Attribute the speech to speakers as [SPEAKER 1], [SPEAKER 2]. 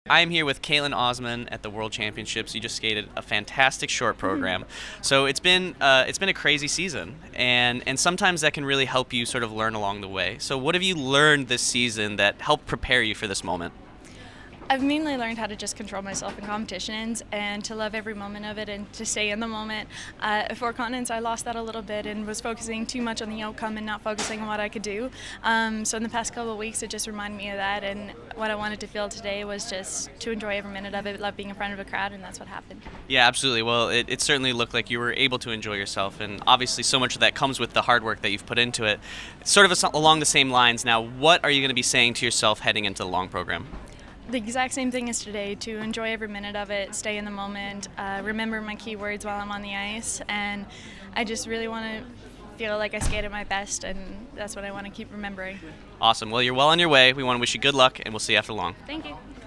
[SPEAKER 1] I am here with Kaylin Osman at the World Championships. You just skated a fantastic short program. So it's been a crazy season, and sometimes that can really help you sort of learn along the way. So what have you learned this season that helped prepare you for this moment?
[SPEAKER 2] I've mainly learned how to just control myself in competitions and to love every moment of it and to stay in the moment. At Four Continents, I lost that a little bit and was focusing too much on the outcome and not focusing on what I could do. So in the past couple of weeks, it just reminded me of that, and what I wanted to feel today was just to enjoy every minute of it, love being in front of a crowd, and that's what happened.
[SPEAKER 1] Yeah, absolutely. Well, it certainly looked like you were able to enjoy yourself, and obviously so much of that comes with the hard work that you've put into it. Sort of along the same lines now, what are you going to be saying to yourself heading into the long program?
[SPEAKER 2] The exact same thing as today, to enjoy every minute of it, stay in the moment, remember my key words while I'm on the ice, and I just really want to feel like I skated my best, and that's what I want to keep remembering.
[SPEAKER 1] Awesome. Well, you're well on your way. We want to wish you good luck, and we'll see you after long.
[SPEAKER 2] Thank you.